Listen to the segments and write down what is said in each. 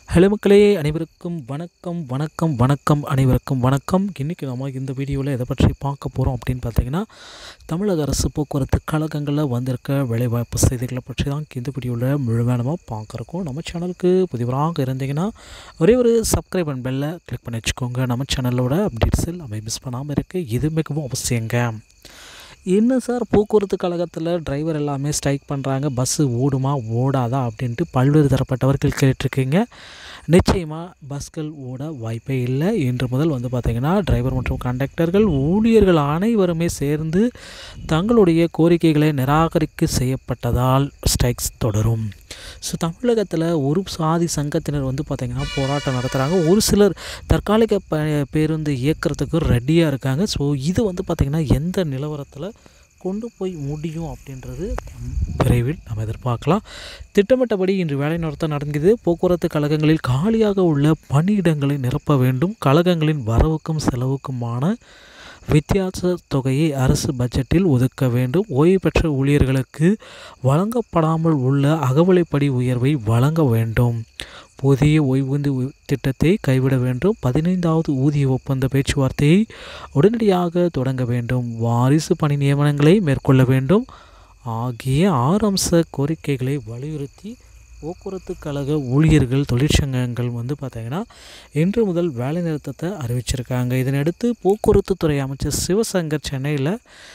Hello மக்களே, அனைவருக்கும் வணக்கம் வணக்கம் வணக்கம் அனைவருக்கும் வணக்கம். இன்றைக்கி நம்ம இந்த வீடியோவில் எதை பற்றி பார்க்க போகிறோம் அப்படின்னு பார்த்தீங்கன்னா, தமிழக அரசு போக்குவரத்து கழகங்களில் வந்திருக்க வேலைவாய்ப்பு செய்திகளை பற்றி தான் இந்த வீடியோவில் முழுமையாக பார்க்குறோம். நம்ம சேனலுக்கு புதிவராக இருந்தீங்கன்னா ஒரே ஒரு சப்ஸ்கிரைப் அண்ட் பெல்லை கிளிக் பண்ணி வச்சுக்கோங்க. நம்ம சேனலோட அப்டேட்ஸ் எல்லாமே மிஸ் பண்ணாமல் இருக்குது. இது மிகவும் அவசியங்க. என்ன சார், போக்குவரத்து கழகத்தில் டிரைவர் எல்லாமே ஸ்ட்ரைக் பண்ணுறாங்க, பஸ்ஸு ஓடுமா ஓடாதா அப்படின்ட்டு பல்வேறு தரப்பட்டவர்கள் கேட்டிருக்கீங்க. நிச்சயமாக பஸ்கள் ஓட வாய்ப்பே இல்லை. இன்று முதல் பார்த்திங்கன்னா டிரைவர் மற்றும் கண்டக்டர்கள் ஊழியர்கள் அனைவருமே சேர்ந்து தங்களுடைய கோரிக்கைகளை நிராகரிக்க செய்யப்பட்டதால் ஸ்ட்ரைக்ஸ் தொடரும். ஸோ தமிழகத்தில் ஒரு சாதி சங்கத்தினர் பார்த்திங்கன்னா போராட்டம் நடத்துகிறாங்க. ஒரு சிலர் தற்காலிக பேருந்து இயக்கிறதுக்கு ரெடியாக இருக்காங்க. ஸோ இது பார்த்திங்கன்னா எந்த நிலவரத்தில் கொண்டு போய் முடியும் அப்படின்றது விரைவில் நம்ம எதிர்பார்க்கலாம். திட்டமிட்டபடி இன்று வேலை நிறுத்தம் நடந்தது. போக்குவரத்து கழகங்களில் காலியாக உள்ள பணியிடங்களை நிரப்ப வேண்டும். கழகங்களின் வரவுக்கும் செலவுக்குமான வித்தியாச தொகையை அரசு பட்ஜெட்டில் ஒதுக்க வேண்டும். ஓய்வு பெற்ற ஊழியர்களுக்கு வழங்கப்படாமல் உள்ள அகவிலைப்படி உயர்வை வழங்க வேண்டும். புதிய ஓய்வூதிய திட்டத்தை கைவிட வேண்டும். 15வது ஊதிய ஒப்பந்த பேச்சுவார்த்தையை உடனடியாக தொடங்க வேண்டும். வாரிசு பணி நியமனங்களை மேற்கொள்ள வேண்டும் ஆகிய 6 அம்ச கோரிக்கைகளை வலியுறுத்தி போக்குவரத்து கழக ஊழியர்கள் தொழிற்சங்கங்கள் பார்த்திங்கன்னா இன்று முதல் வேலை நிறுத்தத்தை அறிவிச்சிருக்காங்க. இதனையடுத்து போக்குவரத்து துறை அமைச்சர் சிவசங்கர் சென்னையில்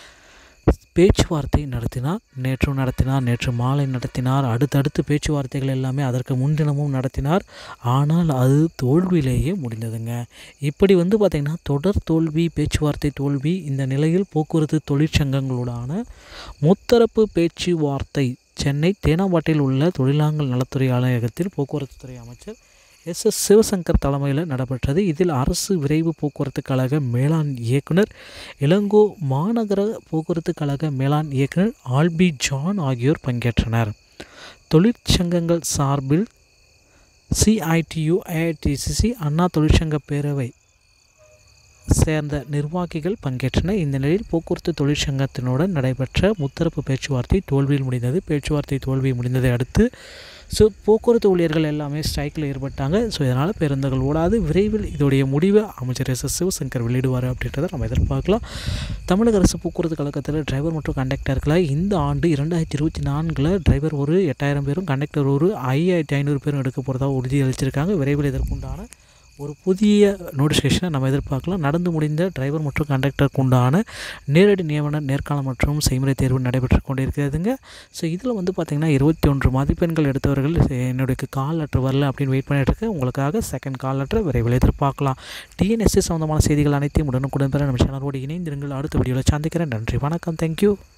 பேச்சுவார்த்தை நடத்தினார். நேற்று மாலை நடத்தினார். அடுத்தடுத்து பேச்சுவார்த்தைகள் எல்லாமே அதற்கு முன்தினமும் நடத்தினார். ஆனால் அது தோல்வியிலேயே முடிந்ததுங்க. இப்படி பார்த்திங்கன்னா தொடர் தோல்வி, பேச்சுவார்த்தை தோல்வி. இந்த நிலையில் போக்குவரத்து தொழிற்சங்கங்களோடான முத்தரப்பு பேச்சுவார்த்தை சென்னை தேனாம்பாட்டில் உள்ள தொழிலாளர் நலத்துறை அலுவலகத்தில் போக்குவரத்து துறை அமைச்சர் எஸ் சிவசங்கர் தலைமையில் நடைபெற்றது. இதில் அரசு விரைவு போக்குவரத்து கழக மேலாண் இயக்குனர், இளங்கோ மாநகர போக்குவரத்து கழக மேலாண் இயக்குனர் ஆல்பி ஜான் ஆகியோர் பங்கேற்றனர். தொழிற்சங்கங்கள் சார்பில் சிஐடியு, ஏஐடிசிசி, அண்ணா தொழிற்சங்க பேரவை சேர்ந்த நிர்வாகிகள் பங்கேற்றனர். இந்த நிலையில் போக்குவரத்து தொழிற்சங்கத்தினுடன் நடைபெற்ற முத்தரப்பு பேச்சுவார்த்தை தோல்வியில் முடிந்தது. பேச்சுவார்த்தை தோல்வி முடிந்ததை அடுத்து போக்குவரத்து ஊழியர்கள் எல்லாமே ஸ்ட்ரைக்கில் ஈடுபட்டாங்க. இதனால் பேருந்துகள் ஓடாது. விரைவில் இதோடைய முடிவை அமைச்சர் எஸ் சிவசங்கர் வெளியிடுவார் அப்படின்றத நம்ம எதிர்பார்க்கலாம். தமிழக அரசு போக்குவரத்து கழகத்தில் டிரைவர் மற்றும் கண்டக்டர்களை இந்த ஆண்டு 2024 டிரைவர் ஒரு 8000 பேரும் கண்டக்டர் ஒரு 5500 பேரும் எடுக்க போகிறதாக உறுதியளிச்சிருக்காங்க. விரைவில் இதற்குண்டான ஒரு புதிய நோட்டிஃபிகேஷனை நம்ம எதிர்பார்க்கலாம். நடந்து முடிந்த டிரைவர் மற்றும் கண்டக்டருக்கு உண்டான நேரடி நியமன நேர்காணல் மற்றும் செய்முறை தேர்வு நடைபெற்று கொண்டிருக்கிறதுங்க. இதில் பார்த்திங்கன்னா 21 மதிப்பெண்கள் எடுத்தவர்கள் என்னுடைய கால் லெட்டர் வரல அப்படின்னு வெயிட் பண்ணிட்டு இருக்கேன். உங்களுக்காக செகண்ட் கால் லெட்டர் விரைவில் எதிர்பார்க்கலாம். டிஎன்எஸ்சி சம்மந்தமான செய்திகள் அனைத்தையும் உடனுக்குடன் பெற நம்ம சேனலோடு இணைந்திருங்கள். அடுத்த வீடியோவில் சந்திக்கிறேன். நன்றி, வணக்கம், தேங்க்யூ.